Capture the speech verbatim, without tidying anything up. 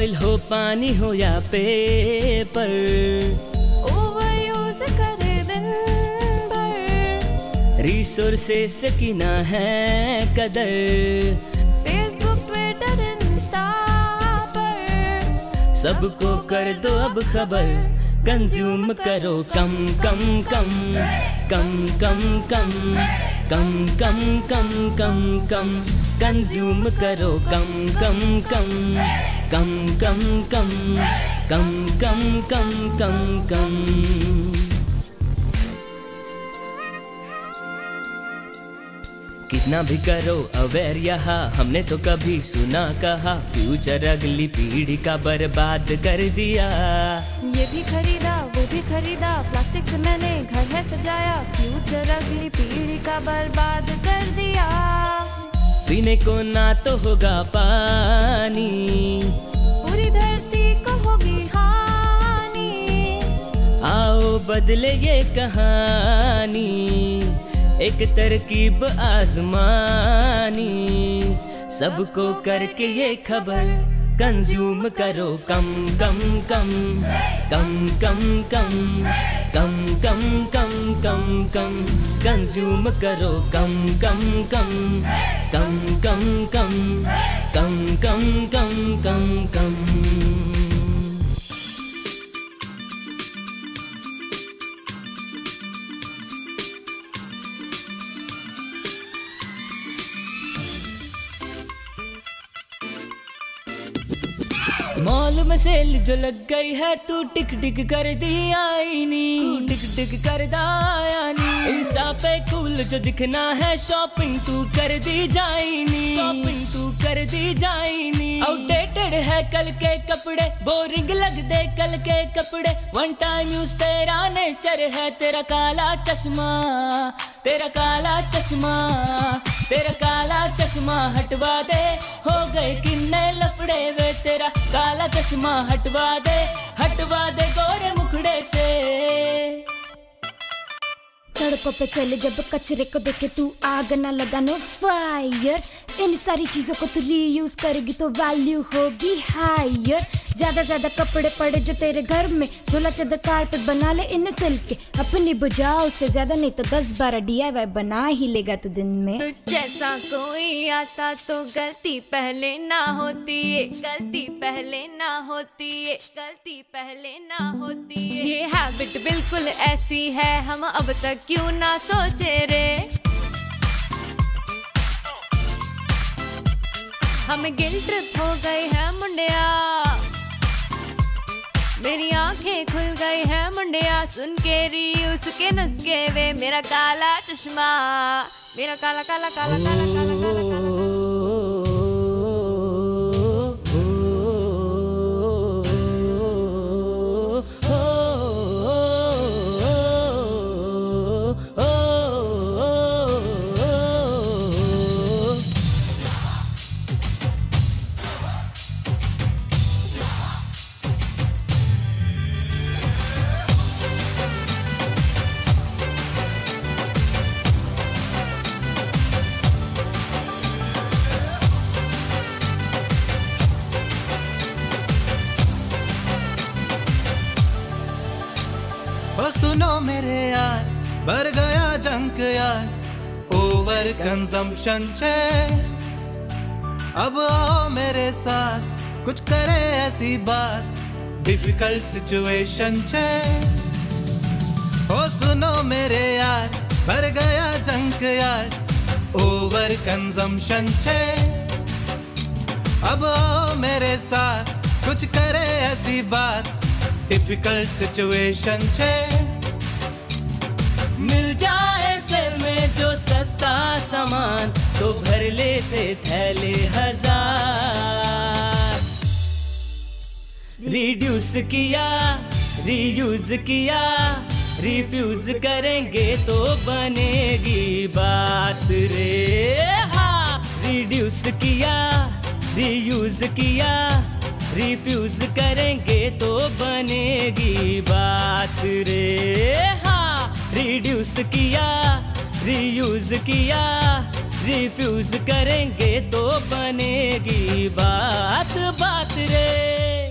Oil हो, पानी हो या पेपर, ओवर यूज करे दिन भर। रिसोर्सेस की ना है कदर, फेसबुक ट्विटर इंस्टा पर सबको कर दो अब खबर। कंज्यूम करो कम कम कम कम कम कम कम कम कम कम कम कंज्यूम करो कम कम कम कम कम कम कम कम कम कम कम। कितना भी करो अवेयर यहाँ, हमने तो कभी सुना कहा फ्यूचर अगली पीढ़ी का बर्बाद कर दिया। ये भी खरीदा वो भी खरीदा, प्लास्टिक से मैंने घर है सजाया, फ्यूचर अगली पीढ़ी का बर्बाद कर दिया। पीने को ना तो होगा पानी, पूरी धरती को होगी हानि। आओ बदले ये कहानी, एक तरकीब आजमानी, सबको करके ये खबर। कंज्यूम करो कम कम कम कम कम कम कम कम कम कम कम कंज्यूम करो कम कम कम कम कम कम कम कम कम कम कम। मॉल में सेल जो लग गई है, तू टिक टिक कर दी आई नी, टिक टिक कर दाया नी। इंस्टा पे कूल जो दिखना है, शॉपिंग तू कर दी जाइनी, शॉपिंग तू कर दी जाइनी। आउटडेटेड है कल के कपड़े, बोरिंग लग दे कल के कपड़े। वन टाइम यूज तेरा नेचर है, तेरा काला चश्मा, तेरा काला चश्मा, तेरा काला चश्मा हटवा दे। हो गए किन्ने लफड़े वे, तेरा काला चश्मा हटवा दे, हटवा दे गोरे मुखड़े से। सड़कों पे चले जब कचरे को देखे तू आग ना लगानो फायर। इन सारी चीजों को तू रीयूज करेगी तो वैल्यू होगी हायर। ज्यादा ज्यादा कपड़े पड़े जो तेरे घर में, झोला चादर कारपेट बना ले इन सिल्क के। अपनी बुझा उससे ज्यादा नहीं तो दस बारह डी आई वाई बना ही लेगा तू दिन में। तो जैसा कोई आता तो गलती पहले ना होती है, गलती पहले ना होती है, गलती पहले ना होती है। ये हैबिट बिल्कुल ऐसी है, हम अब तक क्यों ना सोचे रे। हमें गिल्ट ट्रिप हो गई है मुंडिया, मेरी आंखें खुल गई है मुंडिया, सुन के रीयूज के नुस्खे वे। मेरा काला चश्मा, मेरा काला काला काला काला काला काला काला। ओ सुनो मेरे यार, बढ़ गया जंक यार, ओवर कंजम्पशन छे। अब आओ मेरे साथ कुछ करे ऐसी बात, डिफिकल्ट सिचुएशन छे। ओ सुनो मेरे यार, बढ़ गया जंक यार, ओवर कंजम्पशन छे। अब आओ मेरे साथ कुछ करे ऐसी बात, डिफिकल्ट सिचुएशन छे। मिल जाए सेल में जो सस्ता सामान, तो भर लेते थैले हजार। रिड्यूस किया, रीयूज किया, रिफ्यूज करेंगे तो बनेगी बात रे। हाँ, रिड्यूस किया, रीयूज किया, रिफ्यूज करेंगे तो बनेगी बात रे। हाँ, रिड्यूस किया, रीयूज किया, रिफ्यूज करेंगे तो बनेगी बात बात रे।